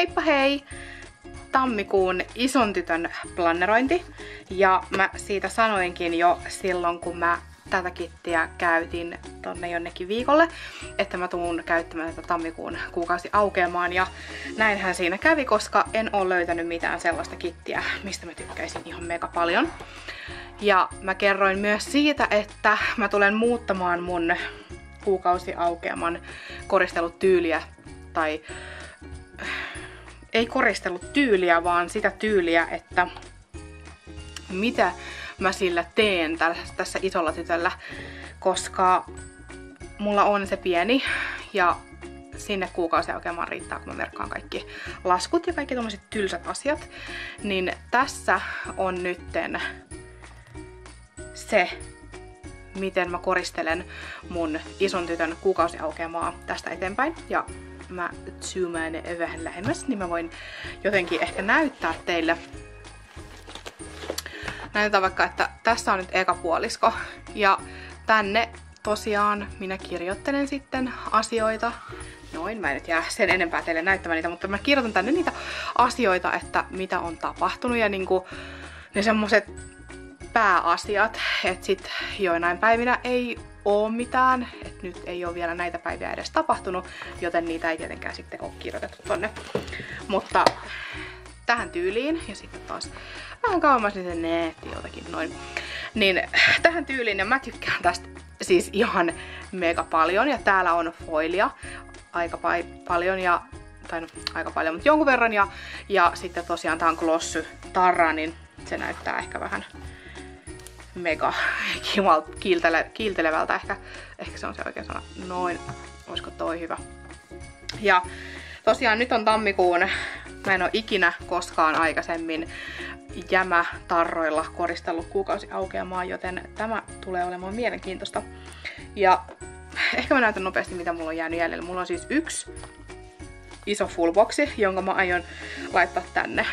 Heippa hei! Tammikuun ison tytön plannerointi. Ja mä siitä sanoinkin jo silloin, kun mä tätä kittiä käytin tonne jonnekin viikolle, että mä tuun käyttämään tätä tammikuun kuukausiaukeamaan. Ja näinhän siinä kävi, koska en ole löytänyt mitään sellaista kittiä, mistä mä tykkäisin ihan mega paljon. Ja mä kerroin myös siitä, että mä tulen muuttamaan mun kuukausiaukeaman koristelutyyliä, tai ei koristelutyyliä, vaan sitä tyyliä, että mitä mä sillä teen tässä isolla tytöllä, koska mulla on se pieni ja sinne kuukausiaukeamaan riittää, kun mä merkkaan kaikki laskut ja kaikki tommoset tylsät asiat. Niin tässä on nytten se, miten mä koristelen mun ison tytön kuukausiaukeamaa tästä eteenpäin. Ja mä zoomaan vähän lähemmäs, niin mä voin jotenkin ehkä näyttää teille. Näytetään vaikka, että tässä on nyt eka puolisko. Ja tänne tosiaan minä kirjoittelen sitten asioita. Noin, mä en nyt jää sen enempää teille näyttämään niitä, mutta mä kirjoitan tänne niitä asioita, että mitä on tapahtunut ja niinku ne semmoset pääasiat, että sit joinain päivinä ei oo mitään, että nyt ei oo vielä näitä päiviä edes tapahtunut, joten niitä ei tietenkään sitten oo kirjoitettu tonne. Mutta tähän tyyliin, ja sitten taas vähän kauemmas niin se neetti jotakin noin. Niin tähän tyyliin, ja mä tykkään tästä siis ihan mega paljon, ja täällä on foilia aika paljon, ja tai no aika paljon, mutta jonkun verran, ja sitten tosiaan tää on glossy tarra, niin se näyttää ehkä vähän mega kiiltelevältä, ehkä se on se oikea sana. Noin, olisiko toi hyvä. Ja tosiaan nyt on tammikuun, mä en oo ikinä koskaan aikaisemmin jämätarroilla koristellut kuukausiaukeamaa, joten tämä tulee olemaan mielenkiintoista. Ja ehkä mä näytän nopeasti, mitä mulla on jäänyt jäljellä. Mulla on siis yksi iso fullboxi, jonka mä aion laittaa tänne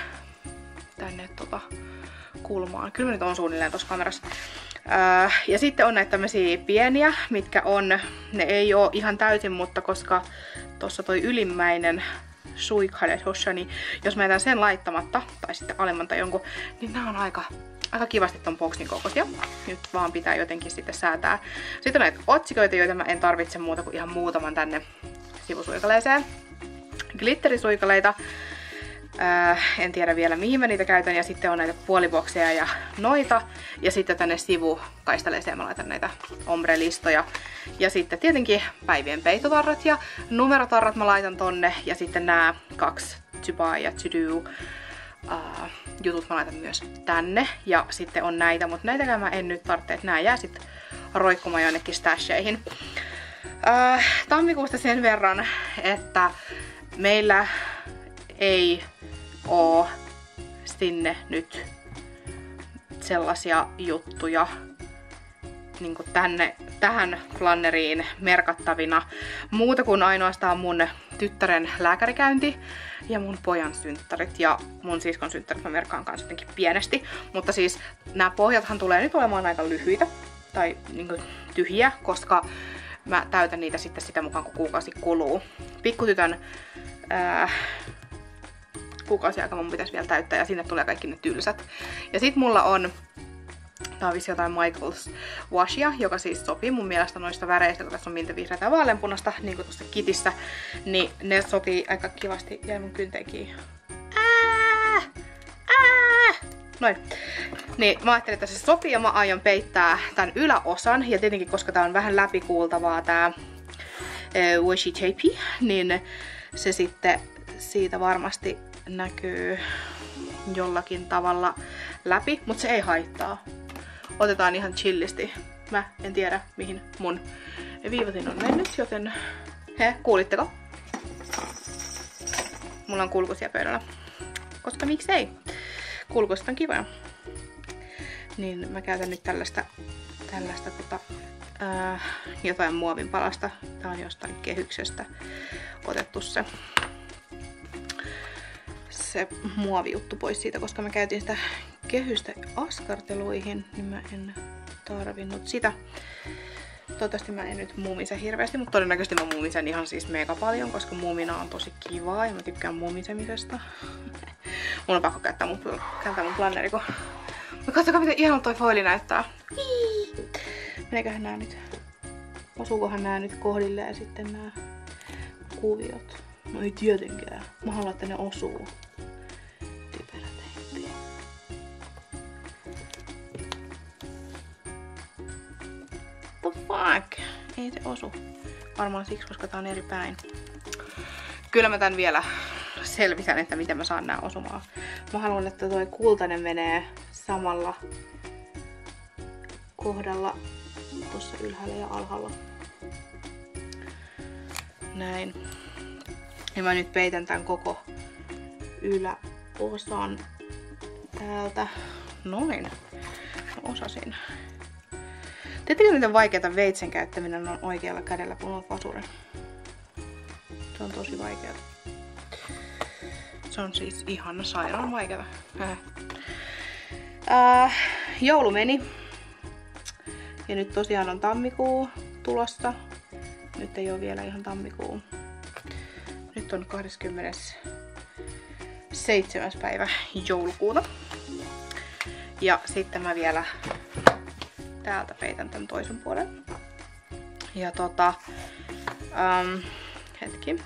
kulmaan. Kyllä mä nyt on suunnilleen tossa kamerassa. Ja sitten on näitä tämmösiä pieniä, mitkä on, ne ei oo ihan täysin, mutta koska tossa toi ylimmäinen suikhade tossa, niin jos mä jätän sen laittamatta, tai sitten alemman tai jonkun, niin nää on aika kivasti ton boksin kokoisia. Nyt vaan pitää jotenkin sitten säätää. Sitten on näitä otsikoita, joita mä en tarvitse muuta kuin ihan muutaman tänne sivusuikaleeseen. Glitterisuikaleita. En tiedä vielä mihin mä niitä käytän, ja sitten on näitä puolibokseja ja noita, ja sitten tänne sivukaistaleeseen mä laitan näitä ombre-listoja, ja sitten tietenkin päivien peitotarrat ja numerotarrat mä laitan tonne, ja sitten nämä 2 to buy ja to do jutut mä laitan myös tänne, ja sitten on näitä, mutta näitäkään mä en nyt tarvitse, että nää jää sitten roikkumaan jonnekin stasheihin. Tammikuusta sen verran, että meillä ei oo sinne nyt sellaisia juttuja niin kuin tähän planneriin merkattavina muuta kuin ainoastaan mun tyttären lääkärikäynti ja mun pojan synttärit, ja mun siskon synttärit mä merkkaan kanssa jotenkin pienesti, mutta siis nämä pohjathan tulee nyt olemaan aika lyhyitä tai niin kuin tyhjiä, koska mä täytän niitä sitten sitä mukaan kun kuukausi kuluu. Pikkutytön kuukausiaika mun pitäisi vielä täyttää, ja sinne tulee kaikki ne tylsät. Ja sit mulla on, tää on vissi jotain Michaels Washia, joka siis sopii mun mielestä noista väreistä, kun tässä on mintevihreätä ja vaaleanpunasta, niin kuin tuossa kitissä, niin ne sopii aika kivasti, jäi mun kynteenkin. Noin. Niin mä ajattelin, että se sopii, ja mä aion peittää tän yläosan, ja tietenkin koska tää on vähän läpikuultavaa tää washi tape, niin se sitten siitä varmasti näkyy jollakin tavalla läpi, mutta se ei haittaa. Otetaan ihan chillisti. Mä en tiedä mihin mun viivatin on mennyt, joten kuulitteko? Mulla on kulkusia pöydällä. Koska miksei? Kulkuiset on kivoja. Niin mä käytän nyt tällaista jotain muovin palasta. Tää on jostain kehyksestä otettu se muovijuttu pois siitä, koska mä käytin sitä kehystä askarteluihin, niin mä en tarvinnut sitä. Toivottavasti mä en nyt mumise hirveästi, mutta todennäköisesti mä mumisen ihan siis mega paljon, koska mumina on tosi kivaa ja mä tykkään mumisemisesta. Mun on pakko käyttää mun planneri, kun... Katsokaa miten ihana toi foili näyttää. Meneeköhän nää nyt? Osuukohan nää nyt kohdilleen sitten nää kuviot? No ei tietenkään. Mä haluan, että ne osuu. Typerä teippi. The fuck? Ei se osu. Varmaan siksi, koska tää on eri päin. Kyllä mä tän vielä selvitän, että miten mä saan nää osumaan. Mä haluan, että toi kultainen menee samalla kohdalla tuossa ylhäällä ja alhaalla. Näin. Ja mä nyt peitän tän koko yläosan täältä. Noin. Mä osasin. Tiedättekö miten vaikeata veitsen käyttäminen on oikealla kädellä, kun on vasurin? Se on tosi vaikeaa. Se on siis ihan sairaan vaikeata. Joulu meni. Ja nyt tosiaan on tammikuu tulossa. Nyt ei ole vielä ihan tammikuu. Nyt on 27. päivä joulukuuta. Ja sitten mä vielä täältä peitän tän toisen puolen. Ja hetki.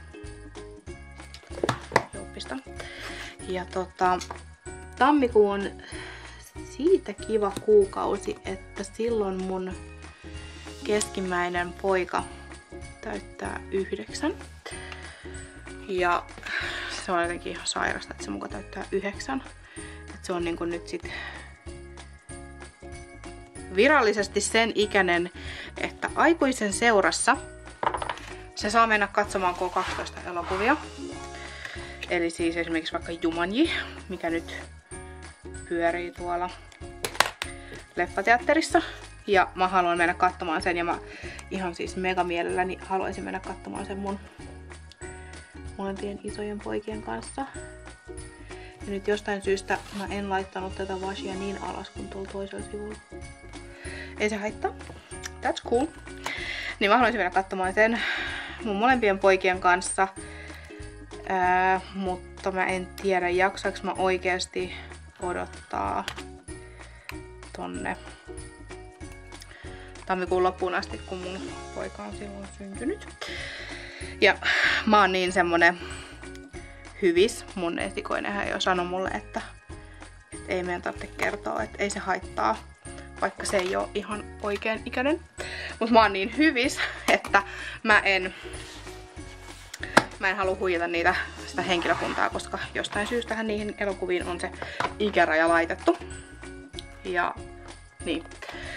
Joupista. Ja tammikuu on siitä kiva kuukausi, että silloin mun keskimmäinen poika täyttää 9. Ja se on jotenkin ihan sairasta, että se muka täyttää 9. Että se on niinku nyt sit virallisesti sen ikäinen, että aikuisen seurassa se saa mennä katsomaan K12 elokuvia. Eli siis esimerkiksi vaikka Jumanji, mikä nyt pyörii tuolla leffateatterissa. Ja mä haluan mennä katsomaan sen ja mä ihan siis mega mielelläni haluaisin mennä katsomaan sen mun molempien isojen poikien kanssa. Ja nyt jostain syystä mä en laittanut tätä washia niin alas kuin tuolla toisella sivulla. Ei se haittaa. That's cool. Niin mä haluaisin mennä katsomaan sen mun molempien poikien kanssa. Mutta mä en tiedä, jaksaks mä oikeasti odottaa tonne tammikuun loppuun asti, kun mun poika on silloin syntynyt. Ja mä oon niin semmonen hyvis. Mun esikoinenhän jo sanoi mulle, että ei meidän tarvitse kertoa, että ei se haittaa, vaikka se ei oo ihan oikein ikäinen. Mut mä oon niin hyvis, että mä en halua huijata sitä henkilökuntaa, koska jostain syystähän niihin elokuviin on se ikäraja laitettu. Ja niin.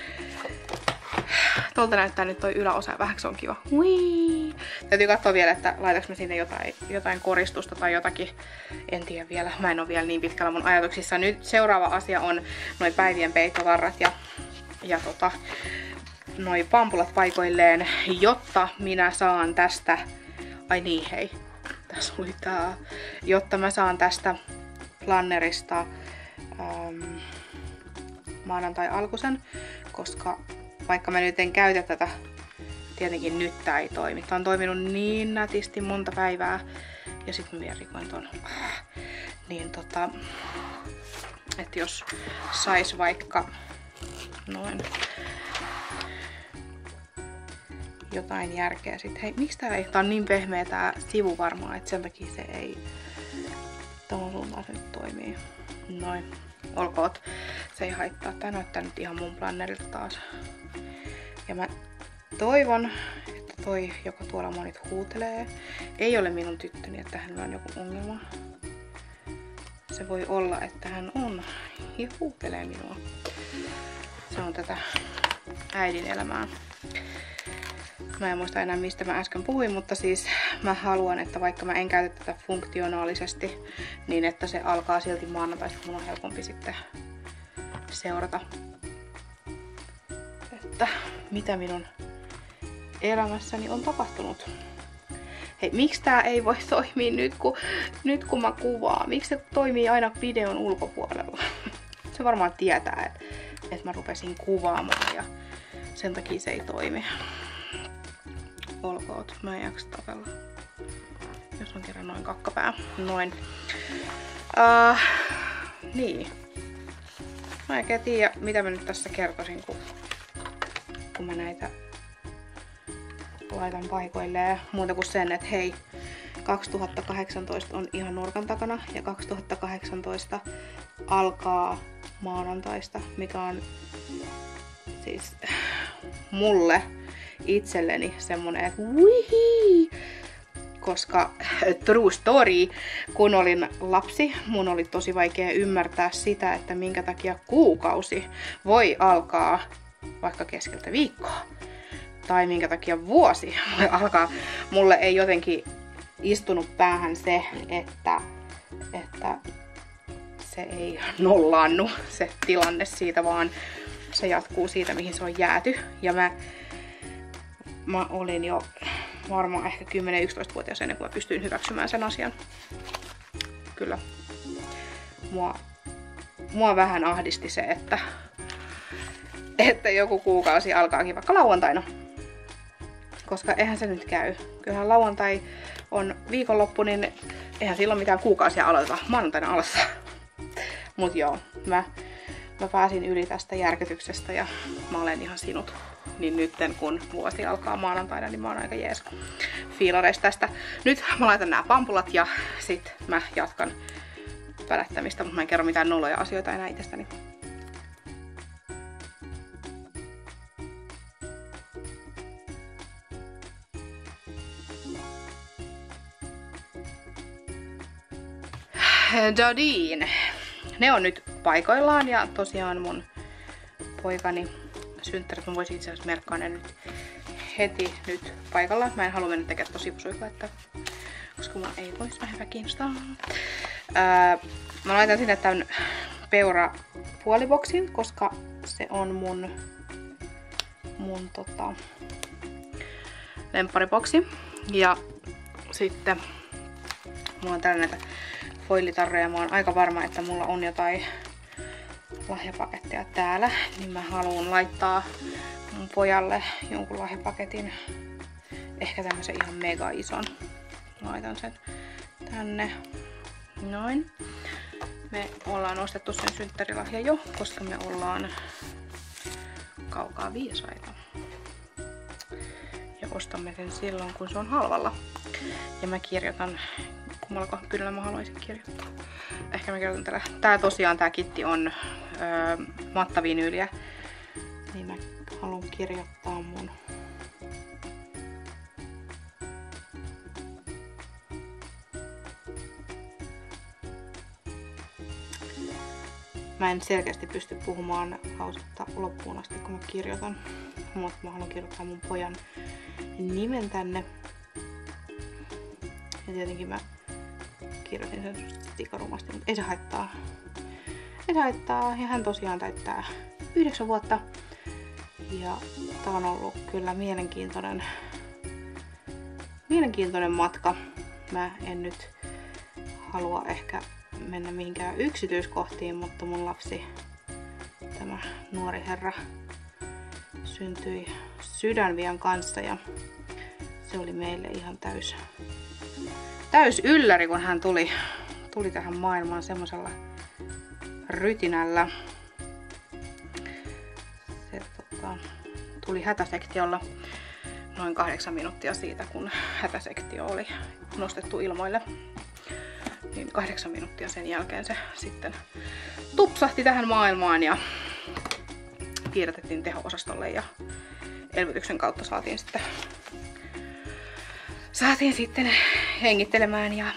Tuolta näyttää nyt toi yläosa ja vähäksi on kiva. Ui. Täytyy katsoa vielä, että laitaks mä sinne jotain koristusta tai jotakin. En tiedä vielä. Mä en oo vielä niin pitkällä mun ajatuksissa. Nyt seuraava asia on noi päivien peittovarrat ja noi pampulat paikoilleen, jotta minä saan tästä... Ai niin, hei. Tässä oli tää. Jotta mä saan tästä plannerista maanantai-alkusen, koska vaikka mä nyt en käytä tätä, tietenkin nyt tää ei toimi. Tää on toiminut niin nätisti monta päivää. Ja sit mä vielä rikoin ton. Niin että jos sais vaikka noin jotain järkeä sit. Hei, miksi tää ei? Tää on niin pehmeä tää sivu varmaan, että sen takia se ei tuohon suuntaan se nyt toimii. Noin. Olkoot. Se ei haittaa. Tää näyttää nyt ihan mun plannerilta taas. Ja mä toivon, että toi, joka tuolla monit huutelee, ei ole minun tyttöni, että hänellä on joku ongelma. Se voi olla, että hän on ja huutelee minua. Se on tätä äidin elämää. Mä en muista enää mistä mä äsken puhuin, mutta siis mä haluan, että vaikka mä en käytä tätä funktionaalisesti, niin että se alkaa silti maanantaista, mun on helpompi sitten seurata, että mitä minun elämässäni on tapahtunut. Hei, miksi tää ei voi toimia nyt kun mä kuvaan? Miksi se toimii aina videon ulkopuolella? Se varmaan tietää, että mä rupesin kuvaamaan ja sen takia se ei toimi. olkoot. Mä en jaksa tapella. Jos on kerran noin kakkapää. Noin. Niin. Mä en tiedä, mitä mä nyt tässä kertoisin, kun mä näitä laitan paikoilleen. Muuta kuin sen, että hei, 2018 on ihan nurkan takana ja 2018 alkaa maanantaista, mikä on siis mulle itselleni semmonen, että wihii! Koska true story, kun olin lapsi, mun oli tosi vaikea ymmärtää sitä, että minkä takia kuukausi voi alkaa vaikka keskeltä viikkoa. Tai minkä takia vuosi voi alkaa. Mulle ei jotenkin istunut päähän se, että se ei nollaannu se tilanne siitä, vaan se jatkuu siitä, mihin se on jääty. Ja mä olin jo varmaan ehkä 10-11-vuotias ennen kuin mä pystyin hyväksymään sen asian. Kyllä. Mua vähän ahdisti se, että joku kuukausi alkaakin vaikka lauantaina. Koska eihän se nyt käy. Kyllähän lauantai on viikonloppu, niin eihän silloin mitään kuukausia aloiteta maanantaina alussa. Mut joo, mä pääsin yli tästä järkytyksestä ja mä olen ihan sinut. Niin nytten kun vuosi alkaa maanantaina, niin mä oon aika jees fiilareista tästä. Nyt mä laitan nää pampulat ja sit mä jatkan pärättämistä, mutta mä en kerro mitään noloja asioita enää itsestäni. Jodin. Ne on nyt paikoillaan ja tosiaan mun poikani synttärit, mä voisin itse asiassa merkkaa ne nyt heti nyt paikalla. Mä en halua mennä tekemään tosi sivusuihkuetta, koska mä ei vois vähän kiinnostaa. Mä laitan sinne tän peura puoliboksin, koska se on mun lemppariboksi. Ja sitten mulla on täällä näitä foilitarroja. Mä oon aika varma, että mulla on jotain lahjapaketteja täällä, niin mä haluan laittaa mun pojalle jonkun lahjapaketin. Ehkä tämmösen ihan mega ison. Laitan sen tänne. Noin. Me ollaan ostettu sen synttärilahja jo, koska me ollaan kaukaa viisaita. Ja ostamme sen silloin, kun se on halvalla. Ja mä kirjoitan, kummalla kyllä mä haluaisin kirjoittaa. Ehkä mä kirjoitan tällä. Tää kitti on mattavinyyliä. Niin mä haluan kirjoittaa mun mä en selkeästi pysty puhumaan lausetta loppuun asti, kun mä kirjoitan. Mutta mä haluan kirjoittaa mun pojan nimen tänne. Ja tietenkin mä kirjoitin sen sikarumasti, mutta ei se haittaa. Ei se haittaa. Ja hän tosiaan täyttää 9 vuotta. Ja tää on ollut kyllä mielenkiintoinen matka. Mä en nyt halua ehkä mennä mihinkään yksityiskohtiin, mutta mun lapsi, tämä nuori herra, syntyi sydänvian kanssa ja se oli meille ihan täys ylläri, kun hän tuli tähän maailmaan semmosella rytinällä. Se tuli hätäsektiolla noin 8 minuuttia siitä, kun hätäsektio oli nostettu ilmoille. Niin 8 minuuttia sen jälkeen se sitten tupsahti tähän maailmaan ja kiiretettiin teho-osastolle ja elvytyksen kautta saatiin sitten hengittelemään ja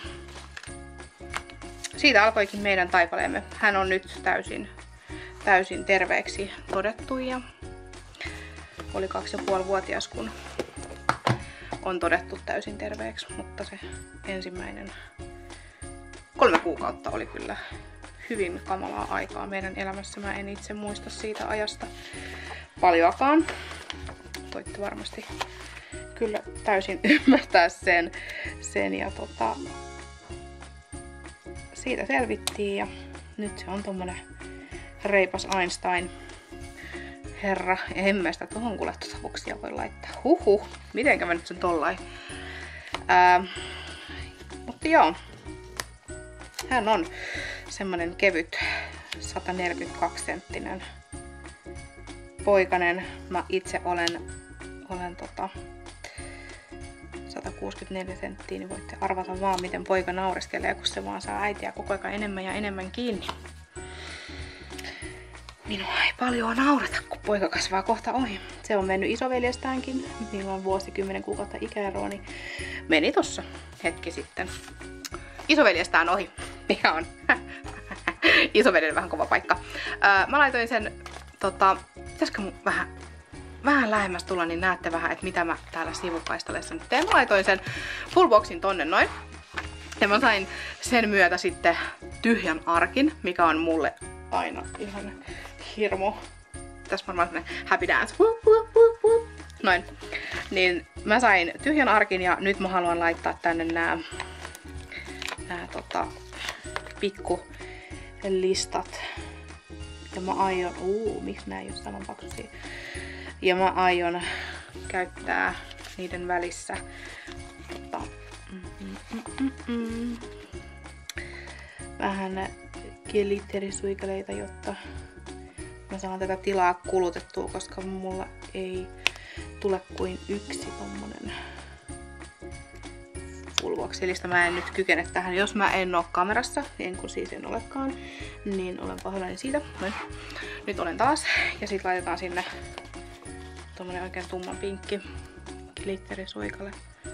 siitä alkoikin meidän taipaleemme. Hän on nyt täysin terveeksi todettu ja oli 2,5-vuotias, kun on todettu täysin terveeksi, mutta se ensimmäinen 3 kuukautta oli kyllä hyvin kamalaa aikaa meidän elämässä. Mä en itse muista siitä ajasta paljoakaan. Toitte varmasti kyllä täysin ymmärtää sen ja siitä selvittiin ja nyt se on tommonen reipas Einstein herra, en mä sitä tohon kuule boksia voi laittaa. Huhhuh, mitenkä mä nyt sen tollain. Mutta joo, hän on semmonen kevyt 142 senttinen poikanen. Mä itse olen 164 senttiä, niin voitte arvata vaan miten poika naureskelee, kun se vaan saa äitiä koko ajan enemmän ja enemmän kiinni. Minua ei paljon naurata, kun poika kasvaa kohta ohi. Se on mennyt isoveljestäänkin, niillä on vuosi 10 kuukautta ikäeroa, niin meni tossa hetki sitten isoveljestään ohi, mikä on isoveljelle vähän kova paikka. Mä laitoin sen, pitäisikö mun vähän lähemmäs tulla, niin näette vähän, että mitä mä täällä sivukaistalessa nyt teen. Mä laitoin sen full boxin tonne noin. Ja mä sain sen myötä sitten tyhjän arkin, mikä on mulle aina ihan hirmu. Tässä varmaan semmonen happy dance. Noin. Niin mä sain tyhjän arkin ja nyt mä haluan laittaa tänne nää pikku listat. Ja mä aion, miksi nää ei oo saman paksuisia. Ja mä aion käyttää niiden välissä vähän glitterisuikaleita, jotta mä saan tätä tilaa kulutettua, koska mulla ei tule kuin yksi tommonen full boxilista. Mä en nyt kykene tähän, jos mä en oo kamerassa, en kun siis en olekaan, niin olen pahoillani siitä. Noin. Nyt olen taas, ja sit laitetaan sinne tommonen oikein tumman pinkki glitterisuikale.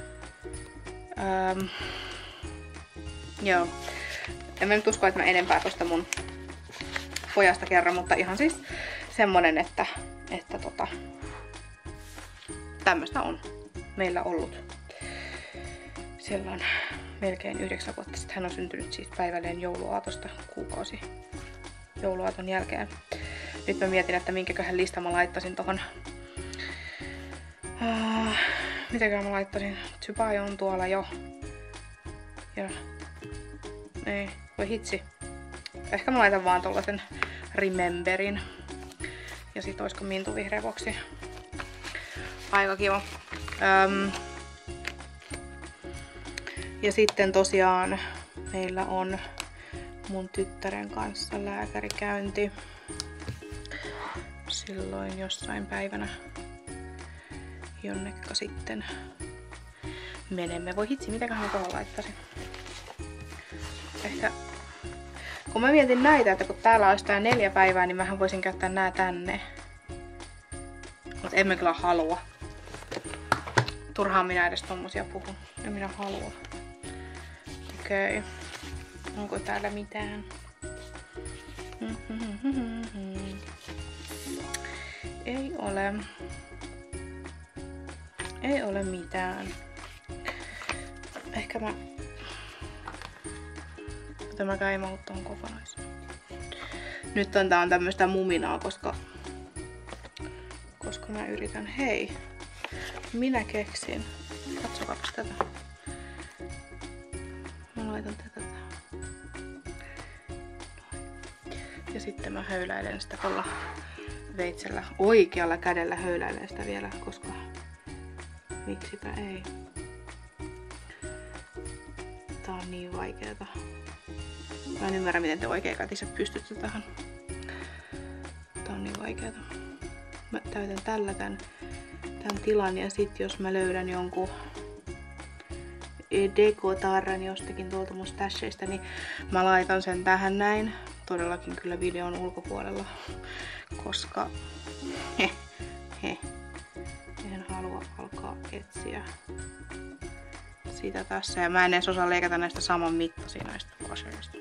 Joo. En mä nyt usko, että mä enempää tosta mun pojasta kerran, mutta ihan siis semmonen, että tämmöstä on meillä ollut silloin melkein 9 vuotta sitten. Hän on syntynyt siis päivälleen jouluaatosta kuukausi jouluaaton jälkeen. Nyt mä mietin, että minkäköhän lista mä laittaisin tohon. Mitäkään mä laittaisin? Tsubai on tuolla jo. Ja ei, voi hitsi. Ehkä mä laitan vaan tollasen Rememberin. Ja sit oisko Mintu vihreä boksi. Aika kiva. Ja sitten tosiaan meillä on mun tyttären kanssa lääkärikäynti. Silloin jossain päivänä jonnekka sitten menemme. Voi hitsi, mitäköhän mä tuohon laittaisin. Ehkä, kun mä mietin näitä, että kun täällä olisi tää 4 päivää, niin mähän voisin käyttää nää tänne. Mut en mä kyllä halua. Turhaan minä edes tommosia puhun. En minä halua. Okei. Onko täällä mitään? Ei ole. Ei ole mitään. Ehkä tämäkään ei mahu tuohon kokonaisuun. Nyt on tää tämmöstä muminaa, koska mä yritän. Hei! Minä keksin. Katsokapas tätä. Mä laitan tätä tähän. Ja sitten mä höyläilen sitä tuolla veitsellä. Oikealla kädellä höyläilen sitä vielä, koska miksipä ei. Tää on niin vaikeeta. Mä en ymmärrä, miten te oikeakätiset pystytte tähän. Tää on niin vaikeeta. Mä täytän tällä tän tilan ja sit jos mä löydän jonkun dekotarran jostakin tuolta mun stasheista, niin mä laitan sen tähän näin. Todellakin kyllä videon ulkopuolella, koska en halua alkaa etsiä sitä tässä. Ja mä en edes osaa leikata näistä saman mittaisia näistä washerista.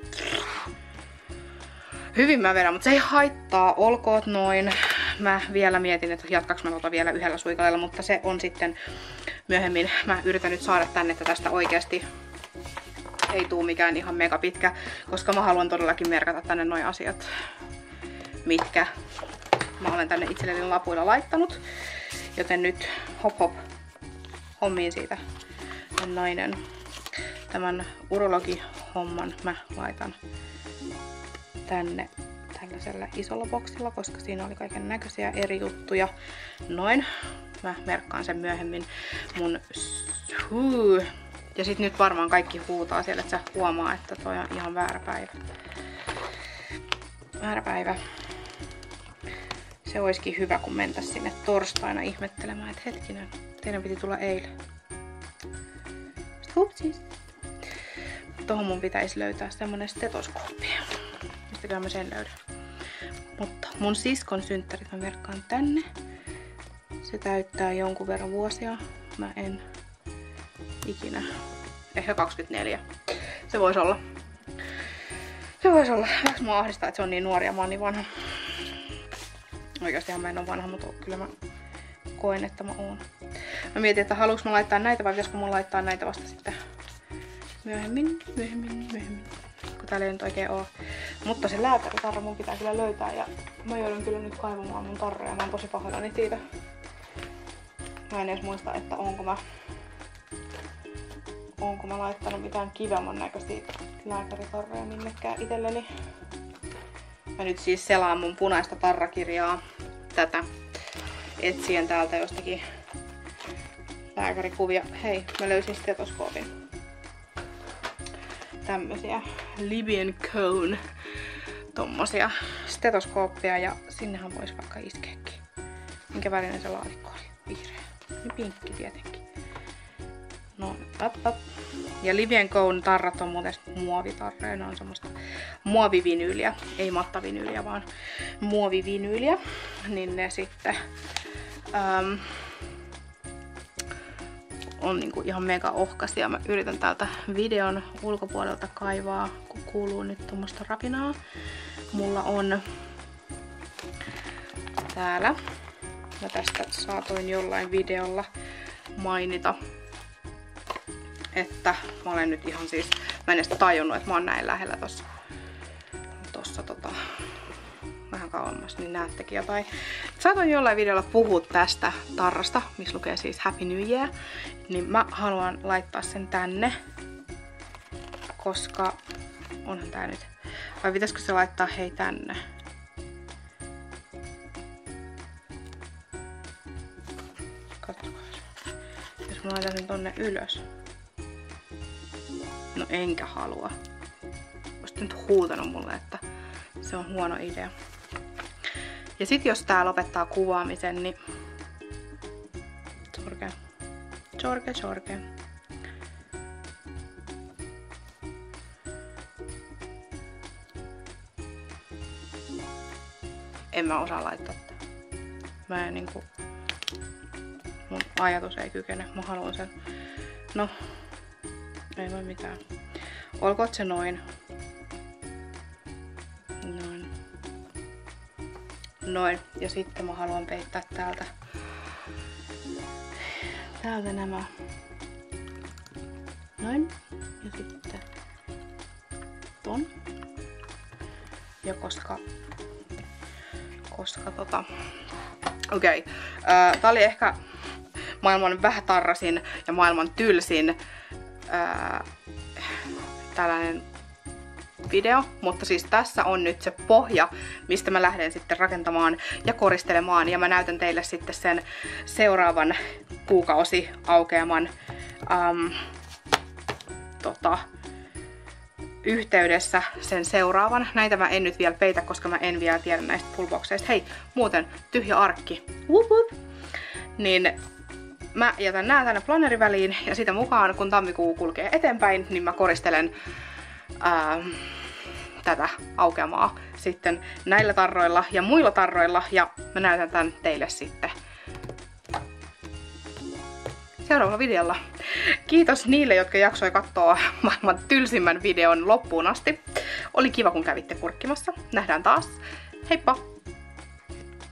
Hyvin mä vedän, mutta se ei haittaa. Olkoot noin. Mä vielä mietin, että jatkaks mä tota vielä yhdellä suikaleella, mutta se on sitten myöhemmin. Mä yritän nyt saada tänne, että tästä oikeasti ei tuu mikään ihan mega pitkä, koska mä haluan todellakin merkata tänne noi asiat, mitkä mä olen tänne itselleni lapuilla laittanut. Joten nyt hop hop hommiin siitä nainen. Tämän urologihomman mä laitan tänne tällä tällaisella isolla boksilla, koska siinä oli kaiken näköisiä eri juttuja. Noin. Mä merkkaan sen myöhemmin mun ja sit nyt varmaan kaikki huutaa siellä, että sä huomaa, että toi on ihan väärä päivä. Väärä päivä. Se olisikin hyvä, kun mentäis sinne torstaina ihmettelemään, että hetkinen, teidän piti tulla eilen. Hupsis. Tohon mun pitäisi löytää semmonen stetoskooppi. Mistäkään mä sen löydän. Mutta mun siskon synttärit mä merkkaan tänne. Se täyttää jonkun verran vuosia. Mä en ikinä. Ehkä 24. Se voisi olla. Se voisi olla. Väks mua ahdistaa, että se on niin nuori ja mä oon niin vanha. Oikeastihan mä en oo vanha, mutta kyllä mä koen, että mä oon. Mä mietin, että haluuks mä laittaa näitä vai pitäisikö mun laittaa näitä vasta sitten myöhemmin. Kun täällä ei nyt oikein oo. Mutta se lääkäritarra mun pitää kyllä löytää ja mä joudun kyllä nyt kaivamaan mun tarroja. Mä oon tosi pahoillani siitä. Mä en edes muista, että onko mä laittanut mitään kivemman näköisiä lääkäritarroja minnekään itselleni. Mä nyt siis selaan mun punaista tarrakirjaa tätä etsien täältä jostakin lääkärikuvia. Hei, mä löysin stetoskoopin. Tämmösiä Libyan Cone tommosia stetoskooppeja ja sinnehän vois vaikka iskeäkin. Minkä värinen se laatikko oli? Vihreä. Ja pinkki tietenkin. No, up. Ja Libyan Cone tarrat on muuten muovitarreja. Ne on semmoista muovivinyyliä. Ei mattavinyyliä, vaan muovivinyyliä. Niin ne sitten on niinku ihan mega ohkaisia. Mä yritän täältä videon ulkopuolelta kaivaa, kun kuuluu nyt tuommoista rapinaa. Mulla on täällä. Mä tästä saatoin jollain videolla mainita, että mä olen nyt ihan siis, mä en edes tajunnut, että mä oon näin lähellä tossa vähän kauemmas, niin näettekin jotain. Saatoin jollain videolla puhua tästä tarrasta, missä lukee siis Happy New Year, niin mä haluan laittaa sen tänne, koska onhan tää nyt, vai pitäisikö se laittaa hei tänne? Katsokaa. Jos mä laitan sen tonne ylös. No enkä halua. Olisit nyt huutanut mulle, että se on huono idea. Ja sit jos tää lopettaa kuvaamisen, niin sorke. En mä osaa laittaa tätä. Mä en niinku, mun ajatus ei kykene, mä haluan sen. No, ei voi mitään. Olkoot se noin. Noin. Ja sitten mä haluan peittää täältä nämä. Noin. Ja sitten ton. Ja koska okei. Tää oli ehkä maailman vähätarrasin ja maailman tylsin tällainen video, mutta siis tässä on nyt se pohja, mistä mä lähden sitten rakentamaan ja koristelemaan, ja mä näytän teille sitten sen seuraavan kuukausi aukeaman yhteydessä sen seuraavan. Näitä mä en nyt vielä peitä, koska mä en vielä tiedä näistä pullboxeista. Hei, muuten tyhjä arkki. Wup wup. Niin mä jätän nää tänne plannerin väliin ja sitä mukaan, kun tammikuu kulkee eteenpäin, niin mä koristelen tätä aukeamaa sitten näillä tarroilla ja muilla tarroilla, ja mä näytän tän teille sitten seuraavalla videolla. Kiitos niille, jotka jaksoi katsoa maailman tylsimmän videon loppuun asti. Oli kiva, kun kävitte kurkkimassa. Nähdään taas. Heippa!